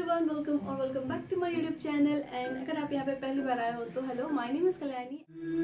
Everyone, welcome और welcome back to my YouTube channel. And अगर आप यहाँ पे पहली बार आए हो तो hello, my name is Kalyani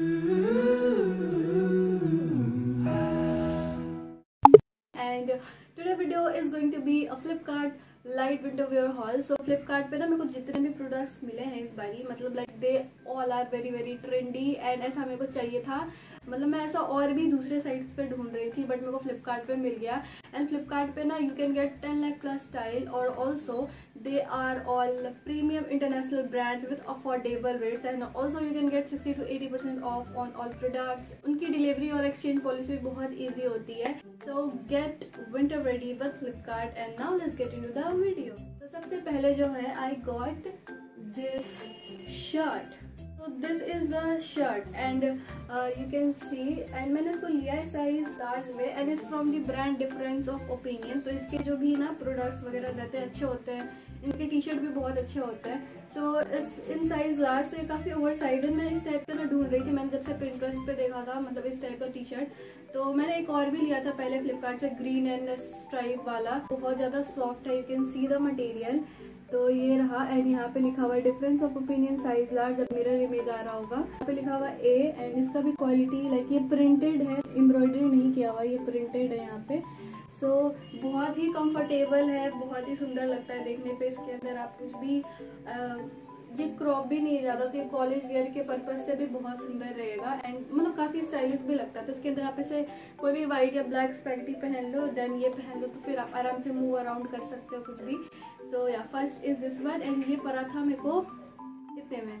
and today video is going to be a Flipkart light winter wear haul. So Flipkart पे ना मेरे को जितने भी प्रोडक्ट्स मिले हैं इस बारी, मतलब like they all are very very trendy and ऐसा मेरे को चाहिए था। मतलब मैं ऐसा और भी दूसरे साइट्स पे ढूंढ रही थी बट मेरे को फ्लिपकार्ट पे मिल गया। एंड फ्लिपकार्ट पे ना you can get 10 lakh plus style और also they are all premium international brands with affordable rates and also you can get 60 to 80% off on all products। उनकी डिलीवरी और एक्सचेंज पॉलिसी भी बहुत इजी होती है। So get winter ready with Flipkart and now let's get into the video। तो सबसे पहले जो है I got this shirt। So this is the shirt and you can see and मैंने इसको लिया है साइज लार्ज में and is from the brand difference of opinion। तो इसके जो भी ना प्रोडक्ट्स वगैरह रहते हैं अच्छे होते हैं, इनके टी शर्ट भी बहुत अच्छे होते हैं। सो इन साइज लार्ज तो ये काफ़ी ओवर साइज है। मैं इस टाइप का ना ढूंढ रही थी, मैंने जब से पिंटरेस्ट पे देखा था मतलब इस टाइप का टी शर्ट। तो मैंने एक और भी लिया था पहले फ्लिपकार्ट से, ग्रीन एंड स्ट्राइप वाला, बहुत ज़्यादा सॉफ्ट है, you can see the material. तो ये रहा एंड यहाँ पे लिखा हुआ है difference of opinion size large. जब मिरर इमेज आ रहा होगा यहाँ पे लिखा हुआ ए एंड इसका भी क्वालिटी लाइक ये प्रिंटेड है, एम्ब्रॉयडरी नहीं किया हुआ, ये प्रिंटेड है यहाँ पे। सो बहुत ही कंफर्टेबल है, बहुत ही सुंदर लगता है देखने पे। इसके अंदर आप कुछ भी ये क्रॉप भी नहीं है ज़्यादा, तो ये कॉलेज वेयर के पर्पज से भी बहुत सुंदर रहेगा एंड मतलब काफ़ी स्टाइलिश भी लगता है। तो इसके अंदर आप इसे कोई भी वाइट या ब्लैक स्पेगेटी पहन लो, देन ये पहन लो, तो फिर आप आराम से मूव अराउंड कर सकते हो कुछ भी। सो या first is this one and ये पड़ा था मेरे को कितने में।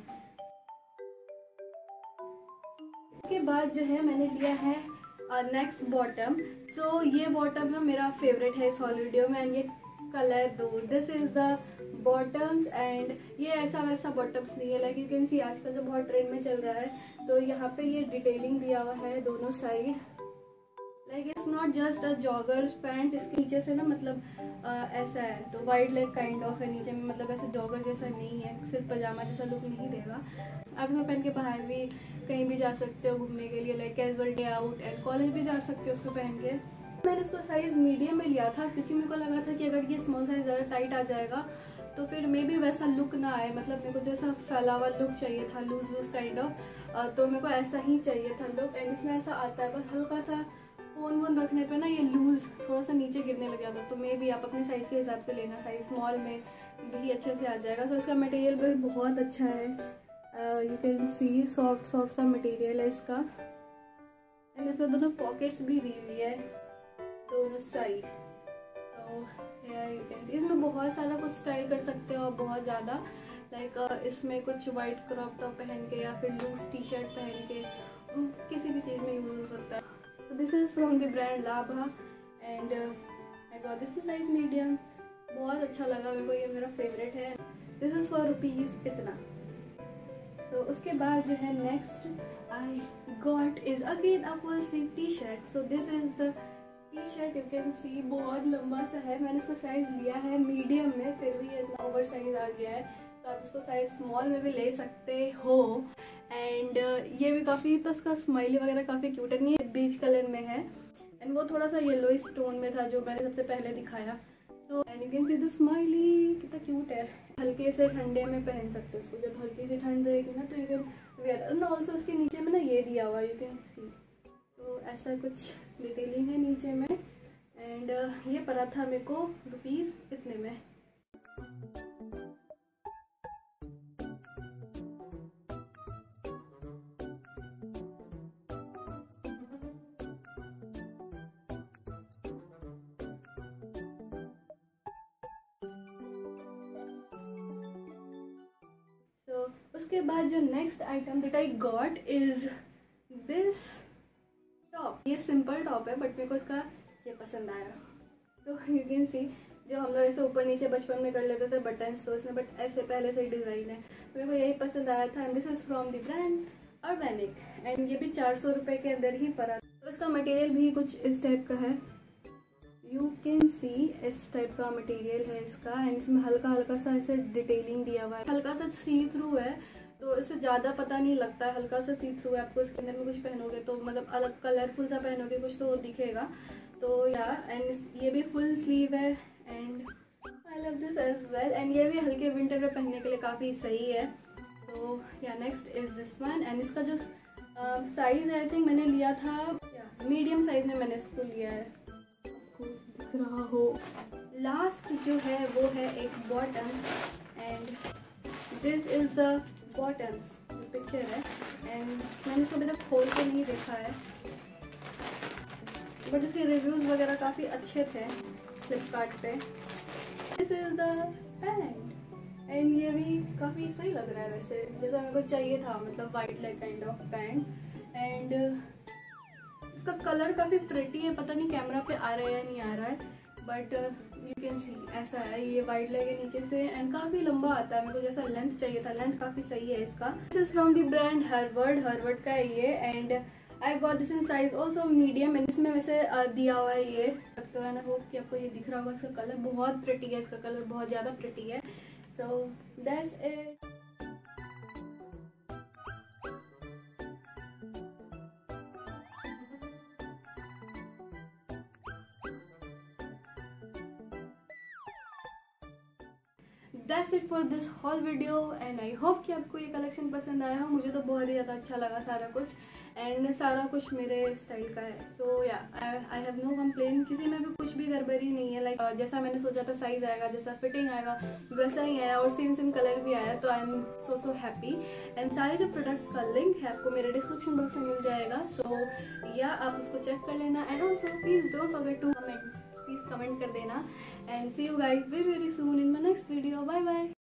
इसके बाद जो है मैंने लिया है नेक्स्ट बॉटम। सो ये बॉटम ना मेरा फेवरेट है इस हॉल वीडियो में एंड ये कलर दो, this is the bottoms and ये ऐसा वैसा बॉटम्स नहीं है, लाइक यू कैन सी आजकल जो बहुत ट्रेंड में चल रहा है। तो यहाँ पे ये डिटेलिंग दिया हुआ है दोनों side, like it's not just a jogger pant. इसके नीचे से ना मतलब ऐसा है, तो वाइड लेग काइंड ऑफ है नीचे में, मतलब ऐसे जॉगर जैसा नहीं है, सिर्फ पजामा जैसा लुक नहीं देगा। आप इसको पहन के बाहर भी कहीं भी जा सकते हो घूमने के लिए, like casual day out and college भी जा सकते हो उसको पहन के। मैंने इसको साइज मीडियम में लिया था क्योंकि मेरे को लगा था कि अगर ये स्मॉल साइज ज़्यादा टाइट आ जाएगा तो फिर मे भी वैसा लुक ना आए, मतलब मेरे को जैसा फैला हुआ लुक चाहिए था, लूज लूज काइंड ऑफ। तो मेरे को ऐसा ही चाहिए था लुक एंड इसमें ऐसा आता है, बस हल्का सा फोन वोन रखने पे ना ये लूज थोड़ा सा नीचे गिरने लग जाता है। तो मे भी आप अपने साइज के हिसाब से लेना, साइज स्मॉल में भी अच्छे से आ जाएगा। तो इसका मटेरियल भी बहुत अच्छा है, you can see soft soft सा मटेरियल है इसका एंड इसमें दोनों पॉकेट्स भी दी हुई है दोनों साइड। तो यू कैन सी इसमें बहुत सारा कुछ स्टाइल कर सकते हो आप, बहुत ज़्यादा लाइक इसमें कुछ वाइट क्रॉप टॉप पहन के या फिर लूज टी शर्ट पहन के किसी भी चीज़ में यूज हो सकता है। So this is from the brand Labha and I got this in size medium। बहुत अच्छा लगा मेरे को, ये मेरा फेवरेट है। This is for रुपीज़ इतना। So उसके बाद जो है next I got is again a full sleeve t-shirt। So this is the t-shirt, you can see बहुत लंबा सा है। मैंने इसका साइज लिया है मीडियम में, फिर भी इतना ओवर साइज आ गया है, तो आप इसको साइज स्मॉल में भी ले सकते हो। एंड ये भी काफ़ी, तो इसका स्माइली वगैरह काफ़ी क्यूट है, ये बीच कलर में है एंड वो थोड़ा सा येलो स्टोन में था जो मैंने सबसे पहले दिखाया। तो and you can see the smiley, कितना क्यूट है। हल्के से ठंडे में पहन सकते हो इसको, जब हल्की सी ठंड रहेगी ना तो you can wear. And also इसके नीचे में ना ये दिया हुआ यू कैन सी, तो ऐसा कुछ डिटेलिंग है नीचे में एंड ये पड़ा था मेरे को रुपीज़ इतने में। उसके बाद जो next item that I got is this top. ये सिंपल टॉप है बट मेरे को इसका ये पसंद आया। तो यू कैन सी जो हम लोग ऐसे ऊपर नीचे बचपन में कर लेते थे बटन्स, तो इसमें बट ऐसे पहले से ही डिज़ाइन है, तो मेरे को यही पसंद आया था and this is from the brand organic and ये भी 400 रुपये के अंदर ही पड़ा। तो इसका मटेरियल भी कुछ इस टाइप का है, यू कैन सी इस टाइप का मटेरियल है इसका एंड इसमें हल्का हल्का सा ऐसे डिटेलिंग दिया हुआ है, हल्का सा सी थ्रू है तो इससे ज़्यादा पता नहीं लगता है, हल्का सा सी थ्रू है। आपको इसके अंदर में कुछ पहनोगे तो मतलब अलग कलरफुल सा पहनोगे कुछ तो दिखेगा। तो या एंड ये भी फुल स्लीव है and I love this as well and ये भी हल्के विंटर में पहनने के लिए काफ़ी सही है। तो या next is this one and इसका जो साइज आई थिंक मैंने लिया था मीडियम साइज में मैंने इसको लिया है, आपको दिख रहा हो। लास्ट जो है वो है एक bottom and this is the bottoms picture है एंड मैंने इसको अभी तक खोल के नहीं देखा है बट इसके रिव्यूज़ वगैरह काफ़ी अच्छे थे फ्लिपकार्ट पे। This is the pant and ये भी काफ़ी सही लग रहा है वैसे, जैसा मेरे को चाहिए था, मतलब white like kind of pant and इसका कलर काफ़ी प्रिटी है, पता नहीं कैमरा पे आ रहा है या नहीं आ रहा है बट यू कैन सी ऐसा है। ये वाइट लाइक है नीचे से एंड काफ़ी लंबा आता है, मेरे को जैसा लेंथ चाहिए था, लेंथ काफ़ी सही है इसका। This is from the brand Harvard का है ये and I got this in size also medium and इसमें वैसे दिया हुआ है ये, तो आई होप कि आपको ये दिख रहा होगा। इसका कलर बहुत प्रिटी है, इसका कलर बहुत ज़्यादा प्रिटी है। So that's it. That's it for this whole video and I hope कि आपको ये कलेक्शन पसंद आया हो। मुझे तो बहुत ही ज़्यादा अच्छा लगा सारा कुछ एंड सारा कुछ मेरे स्टाइल का है। सो या आई हैव नो कंप्लेन, किसी में भी कुछ भी गड़बड़ी नहीं है। लाइक जैसा मैंने सोचा था साइज आएगा, जैसा फिटिंग आएगा वैसा ही आया और सेम कलर भी आया, तो I am so happy. And सारे जो प्रोडक्ट्स का लिंक है आपको मेरे डिस्क्रिप्शन बॉक्स में मिल जाएगा। सो या आप उसको चेक कर लेना and also please don't forget to comment, please comment कर देना and see you guys very soon in my next video. Bye bye.